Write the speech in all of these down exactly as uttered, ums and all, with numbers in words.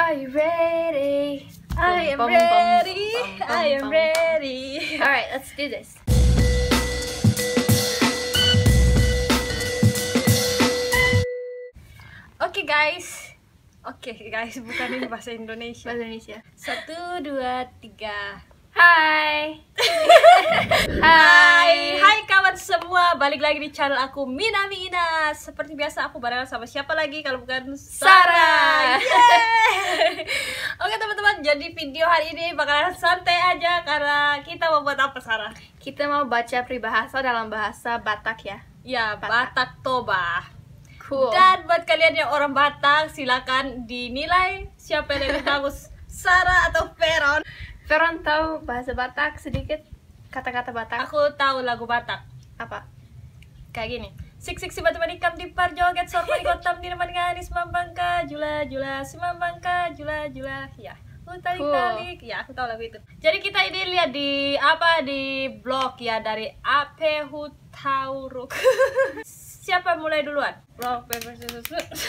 Are you ready? I am Bum, bum, ready. bum, bum, I am bum. ready. Alright, let's do this. Oke guys. Oke guys, bukan ini bahasa Indonesia. Bahasa Indonesia. Satu, dua, tiga. Hai. Hai, hai kawan semua, balik lagi di channel aku Minami Ina. Seperti biasa aku barengan sama siapa lagi kalau bukan Sarah. Sarah. Yeay. Oke teman-teman, jadi video hari ini bakalan santai aja karena kita mau buat apa, Sarah? Kita mau baca peribahasa dalam bahasa Batak ya. Ya, Batak. Batak Toba. Cool. Dan buat kalian yang orang Batak, silakan dinilai siapa yang lebih bagus, Sarah atau Veron. Veron tahu bahasa Batak sedikit, kata-kata Batak. Aku tahu lagu Batak. Apa? Kayak gini. Sik sik si batu manikam di par joget sorma di kotam di nama nganis mambangka jula jula si mambangka jula jula ya. Utalik talik. Ya, aku tahu lagu itu. Jadi kita ini lihat di apa di blog ya dari Ape Hutauruk. Siapa mulai duluan? Blog paper scissors.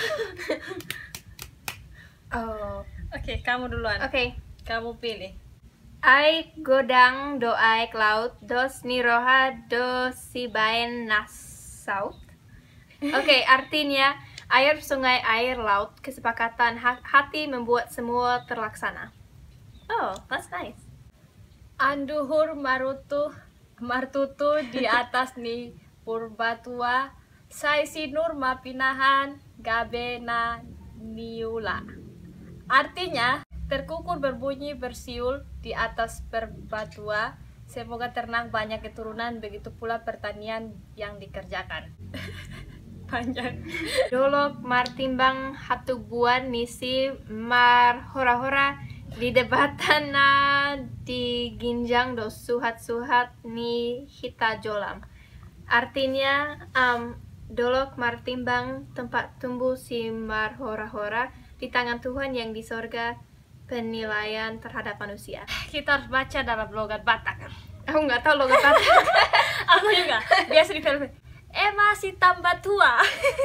Oh. Oke, kamu duluan. Oke. Kamu pilih. Aik godang do aik laut dos niroha do si baen nasaut. Oke, artinya air sungai air laut kesepakatan ha- hati membuat semua terlaksana. Oh, that's nice. Anduhur marutu martutu di atas ni purbatua sai sinur mapinahan gabena niula. Artinya terkukur berbunyi bersiul di atas perbatua, semoga tenang banyak keturunan, begitu pula pertanian yang dikerjakan. Panjang. Dolok martimbang hatubuan nisi mar hora-hora di debatan na di ginjang do suhat-suhat ni hita jolam. Artinya um, dolok martimbang tempat tumbuh si mar hora-hora di tangan Tuhan yang di sorga penilaian terhadap manusia. Kita harus baca dalam logat Batak. Aku nggak tahu logat Batak. Aku juga biasa di film. Eh masih tambah tua.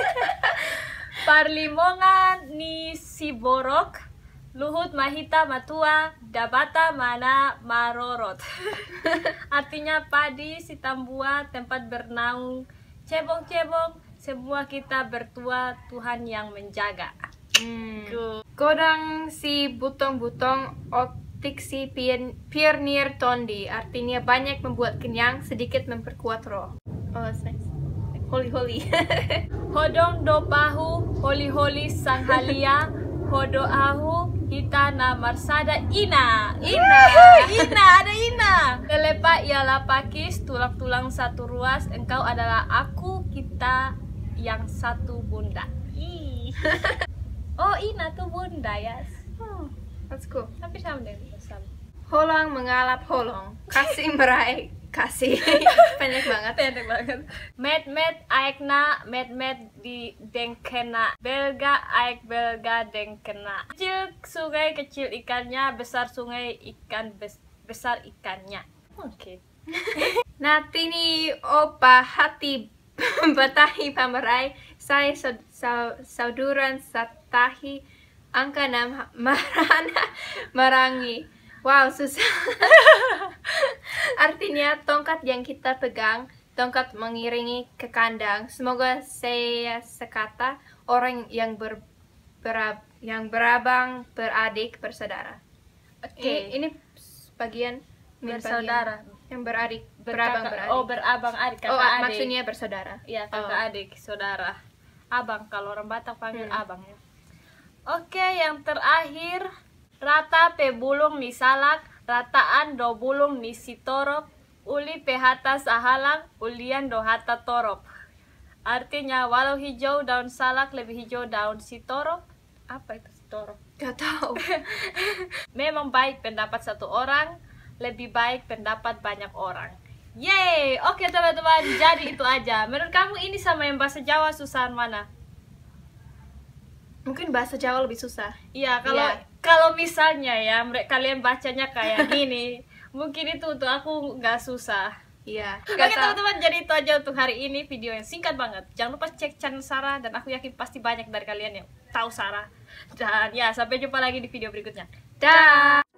Parlimongan ni si borok, luhut mahita matua, dabata mana marorot. Artinya padi si tambua tempat bernaung, cebong-cebong, semua kita bertua, Tuhan yang menjaga. Hmm. Go. Kodang si butong-butong otik si pier, piernir tondi. Artinya banyak membuat kenyang, sedikit memperkuat roh. Oh, that's nice. Holy-holy. Hodong do pahu, holi-holi sanghalia, hodo ahu, hita na marsada ina. Ina, ina, ada ina. Telepa ialah pakis, tulang-tulang satu ruas, engkau adalah aku, kita yang satu bunda. Ih. Oh, ina tuh bunda ya. Oh, that's cool. Tapi sama deh, sama. Holong mengalap holong. Kasih meraih kasih. Pendek banget. Pendek banget. Med med aekna, med med di dengkena. Belga aek belga dengkena. Kecil sungai kecil ikannya, besar sungai ikan bes besar ikannya. Oke. Okay. Natini opa hati batahi pamerai saya saud- saud- sauduran satahi angka enam marana marangi. Wow, susah. Artinya tongkat yang kita pegang, tongkat mengiringi ke kandang. Semoga saya sekata orang yang ber, berab, yang berabang beradik bersaudara. Oke, Okay. ini bagian Bersaudara. yang beradik Berkakak- berabang beradik. Oh, berabang adik, kakak Oh, adik. maksudnya bersaudara. Iya, kakak Oh. adik, saudara. Abang, kalau orang Batak panggil Hmm. abang ya. Oke, yang terakhir, rata pe bulung ni salak, rataan do bulung ni sitorok, uli pe hata sahalang, ulian do hata torok. Artinya, walau hijau daun salak lebih hijau daun sitorok. Apa itu sitorok? Gak tahu. Memang baik pendapat satu orang, lebih baik pendapat banyak orang. Yeay, oke teman-teman, jadi itu aja. Menurut kamu ini sama yang bahasa Jawa susahan mana? Mungkin bahasa Jawa lebih susah. Iya, kalau Iya. kalau misalnya ya, mereka kalian bacanya kayak gini, mungkin itu untuk aku nggak susah. Iya. Oke Gak tahu. teman-teman, jadi itu aja untuk hari ini, video yang singkat banget. Jangan lupa cek channel Sarah dan aku yakin pasti banyak dari kalian yang tahu Sarah. Dan ya, sampai jumpa lagi di video berikutnya. Dah.